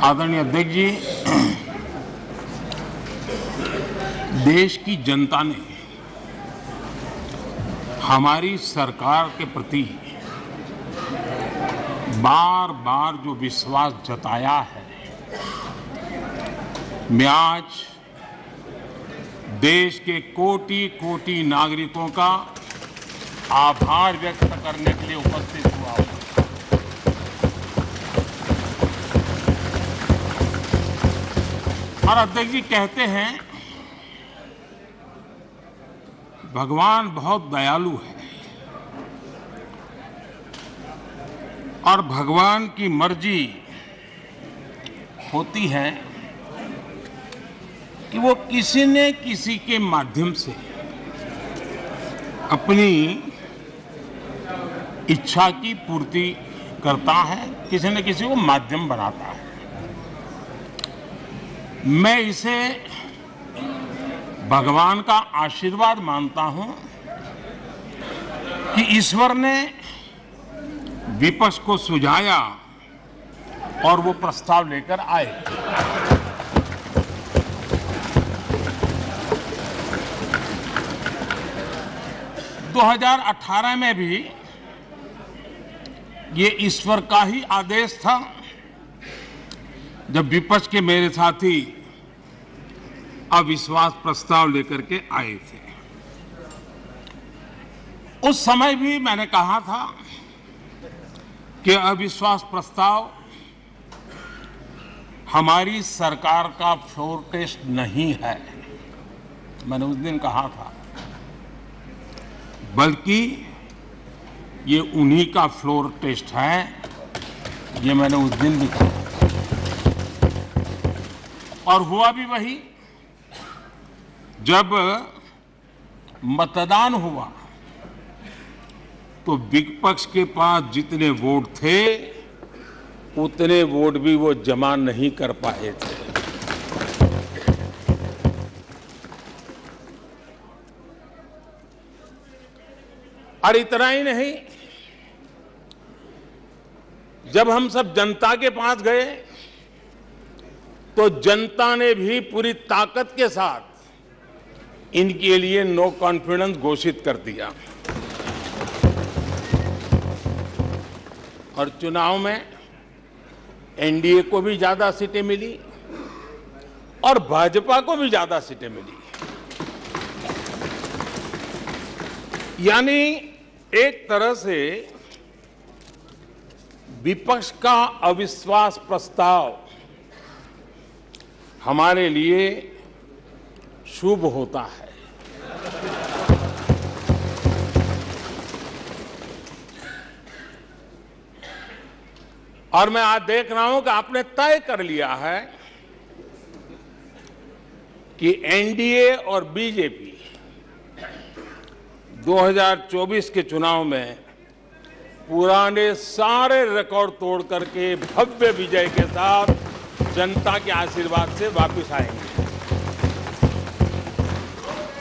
आदरणीय अध्यक्ष जी, देश की जनता ने हमारी सरकार के प्रति बार बार जो विश्वास जताया है, मैं आज देश के कोटि कोटि नागरिकों का आभार व्यक्त करने के लिए उपस्थित हुआ हूं। और अध्यक्ष जी कहते हैं भगवान बहुत दयालु है और भगवान की मर्जी होती है कि वो किसी न किसी के माध्यम से अपनी इच्छा की पूर्ति करता है, किसी न किसी को माध्यम बनाता है। मैं इसे भगवान का आशीर्वाद मानता हूं कि ईश्वर ने विपक्ष को सुझाया और वो प्रस्ताव लेकर आए। दो 2018 में भी ये ईश्वर का ही आदेश था, जब विपक्ष के मेरे साथी अविश्वास प्रस्ताव लेकर के आए थे। उस समय भी मैंने कहा था कि अविश्वास प्रस्ताव हमारी सरकार का फ्लोर टेस्ट नहीं है। मैंने उस दिन कहा था, बल्कि ये उन्हीं का फ्लोर टेस्ट है। ये मैंने उस दिन भी कहा और हुआ भी वही। जब मतदान हुआ तो विपक्ष के पास जितने वोट थे उतने वोट भी वो जमा नहीं कर पाए थे। और इतना ही नहीं, जब हम सब जनता के पास गए तो जनता ने भी पूरी ताकत के साथ इनके लिए नो कॉन्फिडेंस घोषित कर दिया। और चुनाव में एनडीए को भी ज्यादा सीटें मिली और भाजपा को भी ज्यादा सीटें मिली। यानी एक तरह से विपक्ष का अविश्वास प्रस्ताव हमारे लिए शुभ होता है। और मैं आज देख रहा हूं कि आपने तय कर लिया है कि एनडीए और बीजेपी 2024 के चुनाव में पुराने सारे रिकॉर्ड तोड़ करके भव्य विजय के साथ जनता के आशीर्वाद से वापस आएंगे।